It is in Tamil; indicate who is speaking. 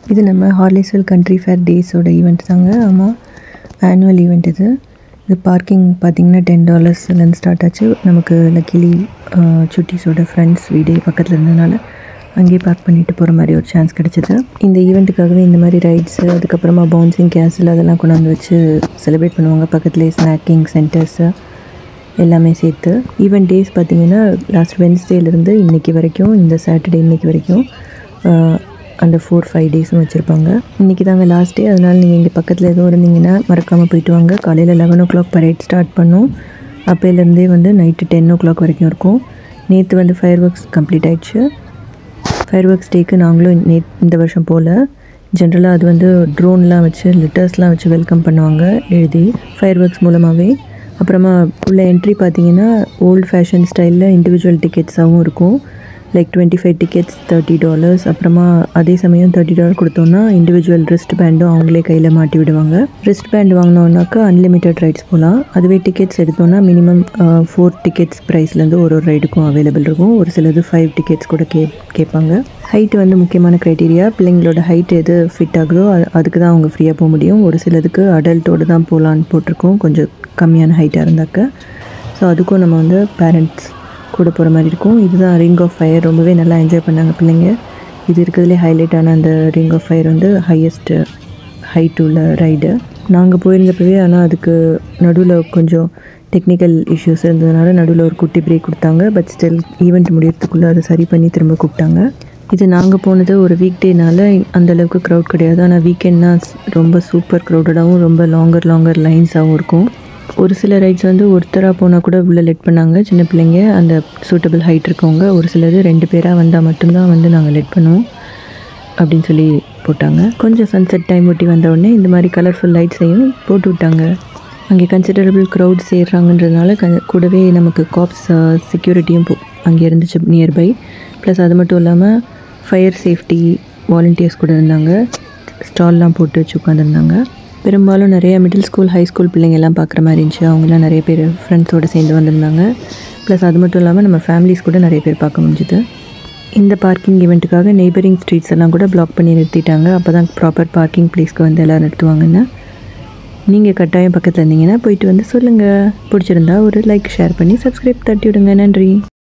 Speaker 1: இது நம்ம ஹார்லிஸ்வெல் கண்ட்ரி ஃபேர் டேஸோட ஈவெண்ட் தாங்க. ஆமாம், ஆனுவல் ஈவெண்ட் இது. பார்க்கிங் பார்த்திங்கன்னா $10 ஸ்டார்ட் ஆச்சு. நமக்கு லக்கிலி சுட்டிஸோட ஃப்ரெண்ட்ஸ் வீடே பக்கத்தில் இருந்ததுனால அங்கேயே பார்க் பண்ணிட்டு போகிற மாதிரி ஒரு சான்ஸ் கிடச்சிது. இந்த ஈவெண்ட்டுக்காகவே இந்த மாதிரி ரைட்ஸு, அதுக்கப்புறமா பவுன்சிங் கேஸில் அதெல்லாம் கொண்டாந்து வச்சு செலிப்ரேட் பண்ணுவாங்க. பக்கத்துலேயே ஸ்நாக்கிங் சென்டர்ஸு எல்லாமே சேர்த்து. ஈவெண்ட் டேஸ் பார்த்திங்கன்னா லாஸ்ட் வென்ஸ்டேலேருந்து இன்றைக்கி வரைக்கும், இந்த சாட்டர்டே இன்றைக்கி வரைக்கும் அந்த 4-5 டேஸும் வச்சுருப்பாங்க. இன்றைக்கி தாங்க லாஸ்ட் டே. அதனால் நீங்கள் இங்கே பக்கத்தில் எதுவும் இருந்தீங்கன்னா மறக்காமல் போயிட்டு வாங்க. காலையில் 11 o'clock பரேட் ஸ்டார்ட் பண்ணோம். அப்போலேருந்தே நைட்டு 10 o'clock வரைக்கும் இருக்கும். நேற்று ஃபயர் ஒர்க்ஸ் கம்ப்ளீட் ஆகிடுச்சு. ஃபயர் ஒர்க்ஸ் டேக்கு நாங்களும் இந்த வருஷம் போல். ஜென்ரலாக அது ட்ரோன்லாம் வச்சு லெட்டர்ஸ்லாம் வச்சு வெல்கம் பண்ணுவாங்க எழுதி, ஃபயர் ஒர்க்ஸ் மூலமாகவே. அப்புறமா உள்ள என்ட்ரி பார்த்திங்கன்னா ஓல்டு ஃபேஷன் ஸ்டைலில் இண்டிவிஜுவல் டிக்கெட்ஸாகவும் இருக்கும். Like 25 tickets $30. அப்புறமா அதே சமயம் $30 கொடுத்தோன்னா இண்டிவிஜுவல் ரிஸ்ட் பேண்டும் அவங்களே கையில் மாட்டி விடுவாங்க. ரிஸ்ட் பேண்ட் வாங்கினோன்னாக்கா அன்லிமிட்டட் ரைட்ஸ் போகலாம். அதுவே டிக்கெட்ஸ் எடுத்தோன்னா மினிமம் 4 tickets ப்ரைஸ்லேருந்து ஒரு ரைடுக்கும் அவைலபிள் இருக்கும். ஒரு சிலது 5 tickets கூட கேட்பாங்க. ஹைட்டு முக்கியமான க்ரைட்டீரியா. பிள்ளைங்களோட ஹைட் எது ஃபிட் ஆகுதோ அதுக்கு தான் அவங்க ஃப்ரீயாக போக முடியும். ஒரு சிலதுக்கு அடல்ட்டோடு தான் போகலான்னு போட்டிருக்கோம், கொஞ்சம் கம்மியான ஹைட்டாக இருந்தாக்க. ஸோ அதுக்கும் நம்ம பேரண்ட்ஸ் கூட போகிற மாதிரி இருக்கும். இதுதான் ரிங் ஆஃப் ஃபயர். ரொம்பவே நல்லா என்ஜாய் பண்ணாங்க பிள்ளைங்க. இது இருக்கிறதுலே ஹைலைட்டான அந்த ring of fire highest height உள்ள ரைடு. நாங்கள் போயிருந்தப்பவே, ஆனால் அதுக்கு நடுவில் கொஞ்சம் டெக்னிக்கல் இஷ்யூஸ் இருந்ததுனால நடுவில் ஒரு குட்டி பிரேக் கொடுத்தாங்க. பட் ஸ்டில் ஈவெண்ட் முடியறதுக்குள்ளே அதை சரி பண்ணி திரும்ப கூப்பிட்டாங்க. இது நாங்கள் போனது ஒரு வீக் டேனால் அந்தளவுக்கு க்ரௌட் கிடையாது. ஆனால் வீக்கெண்ட்னா ரொம்ப சூப்பர் க்ரௌடடாகவும் ரொம்ப லாங்கர் லைன்ஸாகவும் இருக்கும். ஒரு சில ரைட்ஸ் ஒருத்தராக போனால் கூட உள்ளே லெட் பண்ணாங்க, சின்ன பிள்ளைங்க, அந்த சூட்டபிள் ஹைட் இருக்கவங்க. ஒரு சிலது 2 பேராக வந்தால் மட்டும்தான் நாங்கள் லெட் பண்ணுவோம் அப்படின்னு சொல்லி போட்டாங்க. கொஞ்சம் சன்செட் டைம் ஒட்டி வந்தவுடனே இந்த மாதிரி கலர்ஃபுல் லைட்ஸையும் போட்டு விட்டாங்க. அங்கே கன்சிடரபிள் க்ரௌட் சேர்றாங்கன்றதுனால கூடவே நமக்கு காப்ஸ் செக்யூரிட்டியும் அங்கே இருந்துச்சு நியர்பை. ப்ளஸ் அது மட்டும் இல்லாமல் ஃபயர் சேஃப்டி வாலண்டியர்ஸ் கூட இருந்தாங்க. ஸ்டால்லாம் போட்டு வச்சு உட்காந்துருந்தாங்க. பெரும்பாலும் நிறைய மிடில் ஸ்கூல் ஹை ஸ்கூல் பிள்ளைங்கள்லாம் பார்க்குற மாதிரி இருந்துச்சு. அவங்களாம் நிறைய பேர் ஃப்ரெண்ட்ஸோடு சேர்ந்து வந்திருந்தாங்க. ப்ளஸ் அது மட்டும் இல்லாமல் நம்ம ஃபேமிலிஸ் கூட நிறைய பேர் பார்க்க முடிஞ்சுது. இந்த பார்க்கிங் ஈவெண்ட்டுக்காக நெய்பரிங் ஸ்ட்ரீட்ஸ் எல்லாம் கூட பிளாக் பண்ணி நிறுத்திட்டாங்க. அப்போ தான் ப்ராப்பர் பார்க்கிங் ப்ளேஸ்க்கு எல்லோரும் நிறுத்துவாங்கன்னு. நீங்கள் கட்டாயம் பக்கத்தில் இருந்தீங்கன்னா போயிட்டு சொல்லுங்கள். பிடிச்சிருந்தா ஒரு லைக் ஷேர் பண்ணி சப்ஸ்கிரைப் தட்டி விடுங்க. நன்றி.